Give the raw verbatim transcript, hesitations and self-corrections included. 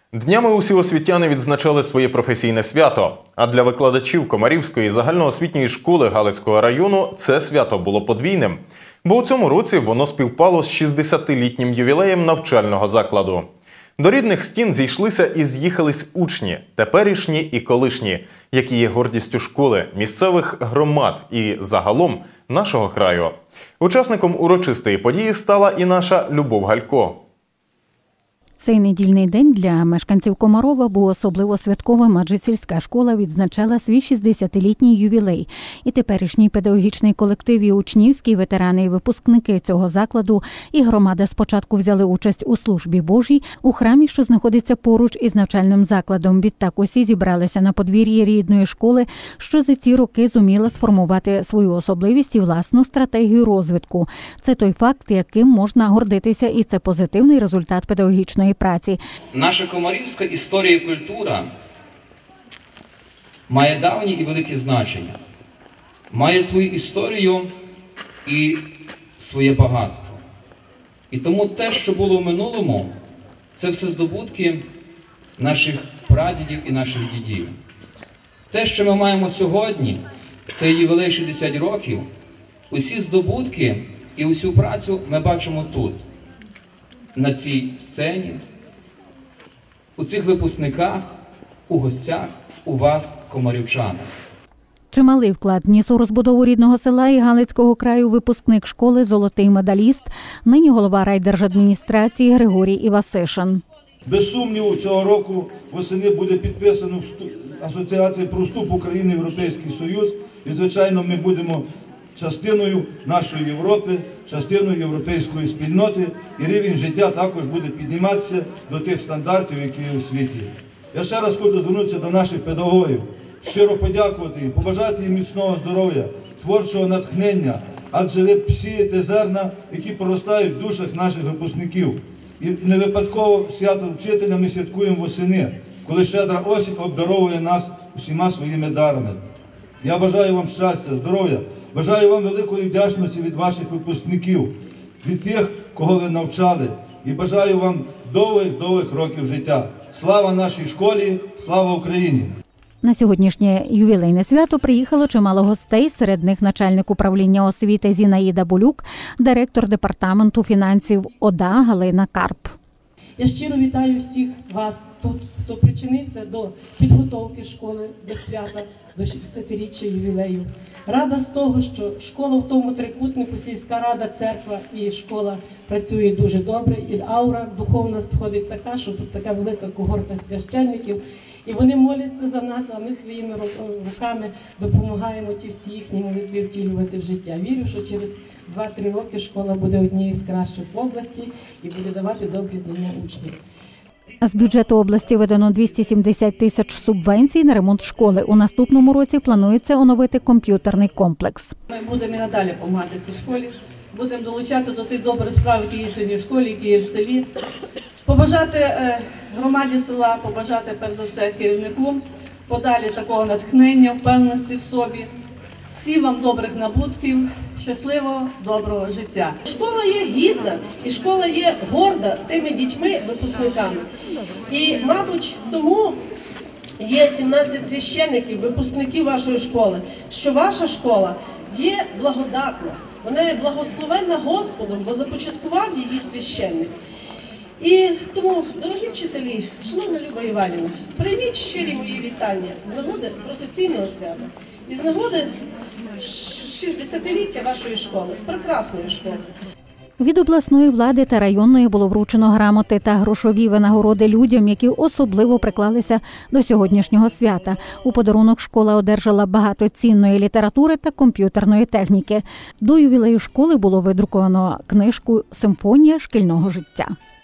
Днями усі освітяни відзначали своє професійне свято. А для викладачів Комарівської загальноосвітньої школи Галицького району це свято було подвійним. Бо у цьому році воно співпало з шістдесятилітнім ювілеєм навчального закладу. До рідних стін зійшлися і з'їхались учні, теперішні і колишні, які є гордістю школи, місцевих громад і загалом нашого краю. Учасником урочистої події стала і наша Любов Галько. Цей недільний день для мешканців Комарова був особливо святковим, адже сільська школа відзначала свій шістдесятилітній ювілей. І теперішній педагогічний колектив, і учнівські ветерани, і випускники цього закладу, і громада спочатку взяли участь у службі Божій у храмі, що знаходиться поруч із навчальним закладом. Відтак усі зібралися на подвір'ї рідної школи, що за ці роки зуміла сформувати свою особливість і власну стратегію розвитку. Це той факт, яким можна гордитися, і це позитивний результат педагогічної праці. Наша комарівська історія і культура має давнє і велике значення. Має свою історію і своє багатство. І тому те, що було в минулому, це все здобутки наших прадідів і наших дідів. Те, що ми маємо сьогодні, це ювілей шістдесят років, усі здобутки і усю працю ми бачимо тут. На цій сцені, у цих випускниках, у гостях, у вас, комарівчани. Чималий вклад вніс у розбудову рідного села і Галицького краю випускник школи, золотий медаліст, нині голова райдержадміністрації Григорій Івасишин. Без сумніву, цього року восени буде підписано Асоціація про вступ України в Європейський Союз. І, звичайно, ми будемо частиною нашої Європи, частиною європейської спільноти, і рівень життя також буде підніматися до тих стандартів, які є у світі. Я ще раз хочу звернутися до наших педагогів, щиро подякувати їм, побажати їм міцного здоров'я, творчого натхнення, адже ви сієте зерна, які проростають в душах наших випускників. І не випадково свято вчителя ми святкуємо восени, коли щедра осінь обдаровує нас усіма своїми дарами. Я бажаю вам щастя, здоров'я, бажаю вам великої вдячності від ваших випускників, від тих, кого ви навчали, і бажаю вам довгих-довгих років життя. Слава нашій школі, слава Україні! На сьогоднішнє ювілейне свято приїхало чимало гостей, серед них начальник управління освіти Зінаїда Булюк, директор департаменту фінансів ОДА Галина Карп. Я щиро вітаю всіх вас тут, хто причинився до підготовки школи до свята, до шістдесятиріччя ювілею. Рада з того, що школа в тому трикутнику, сільська рада, церква і школа працює дуже добре. І аура духовна сходить така, що тут така велика когорта священників. І вони моляться за нас, а ми своїми руками допомагаємо ті всі їхні молитви втілювати в життя. Вірю, що через два-три роки школа буде однією з кращих в області і буде давати добрі знання учнів. З бюджету області видано двісті сімдесят тисяч субвенцій на ремонт школи. У наступному році планується оновити комп'ютерний комплекс. Ми будемо і надалі допомагати цій школі, будемо долучати до тих добрих справ, які є сьогодні в школі, які є в селі. Побажати громаді села, побажати перш за все керівнику, подалі такого натхнення, впевненості в собі. Всім вам добрих набутків, щасливого, доброго життя. Школа є гідна і школа є горда тими дітьми, випускниками. І, мабуть, тому є сімнадцять священників, випускників вашої школи, що ваша школа є благодатна, вона є благословенна Господом, бо започаткував її священник. І тому, дорогі вчителі, шановна Люба Іванівна, прийміть щирі мої вітання з нагоди професійного свята і з нагоди шістдесятиліття вашої школи, прекрасної школи. Від обласної влади та районної було вручено грамоти та грошові винагороди людям, які особливо приклалися до сьогоднішнього свята. У подарунок школа одержала багато цінної літератури та комп'ютерної техніки. До ювілею школи було видруковано книжку «Симфонія шкільного життя».